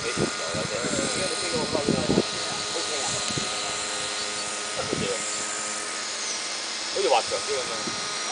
幾條有嘅。你飛過高喎，OK 啊？好似喎，好似滑翔機咁樣。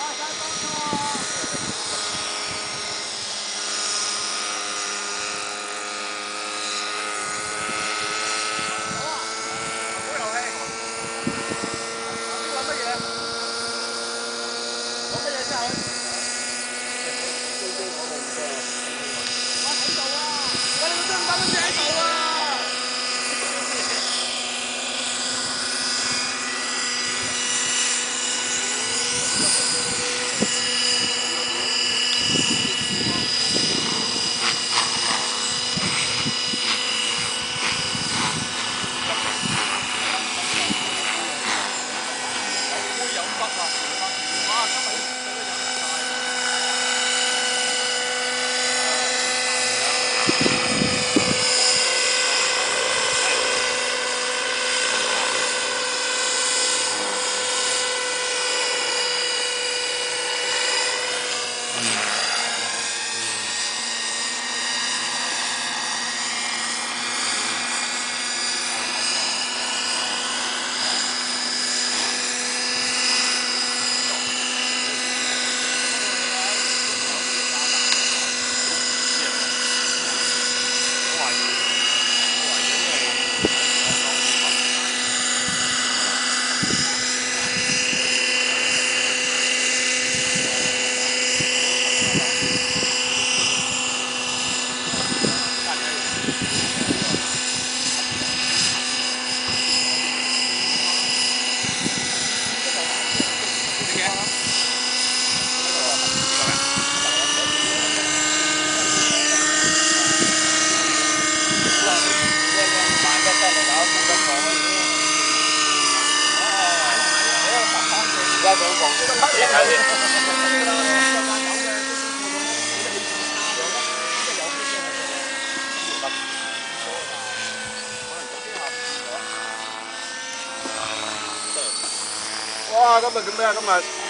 哇！今日做咩啊？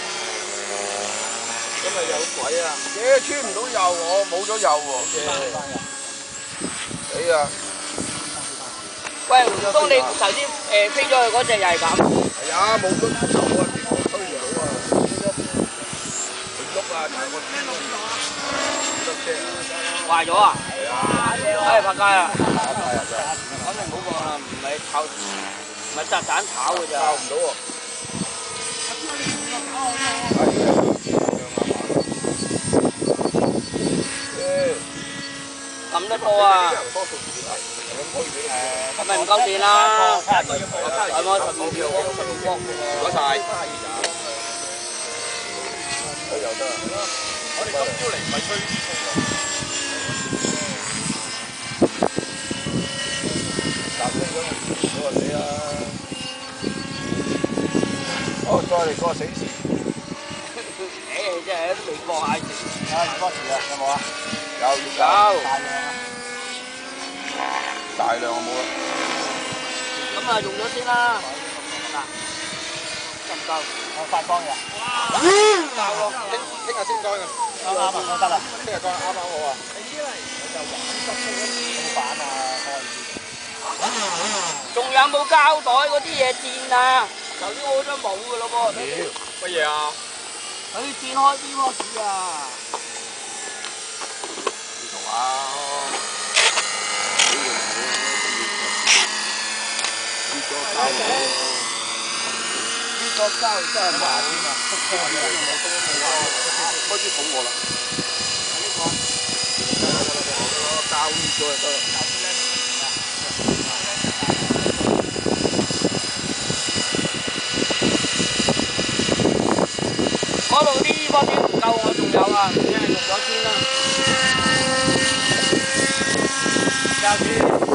今日有鬼啊！嘢穿唔到油，我冇咗油喎。死啊！ 喂，當你頭先飛咗去嗰隻又係咁。 係啊，冇咗油啊，電我推唔到啊。佢喐啊，但係我唔得車啊。 壞咗啊？ 係啊。 唉，拍街啊！ 肯定冇個啊， 唔係炒，唔係炸彈炒㗎咋。 炒唔到喎。 撳得多啊！係咪唔夠電啊？係咪12秒？ 唔該晒。佢又得啊！我哋今朝嚟唔係吹啲風㗎。搭飛咗嗰個死啦！好，再嚟個死時。 真係都未過蟹時。 啊，多時啊，有冇啊？ 有。 大量我冇啦。 咁啊，用咗先啦。嗱，夠唔夠？ 我發光嘅。 夠喎，聽日先乾嘅。 啱啱啊，我得啦。 聽日乾啱啱好啊。 冇板啊， 仲有冇膠袋嗰啲嘢墊啊？頭先我都冇㗎咯噃。 乜嘢啊？ 佢墊開啲喎屎啊！ 唔同啊！呢個膠真係麻添啊！開始捅我啦！膠呢個就得。 嗰度啲波點唔夠，我仲有啊，用咗先啦。 膠先。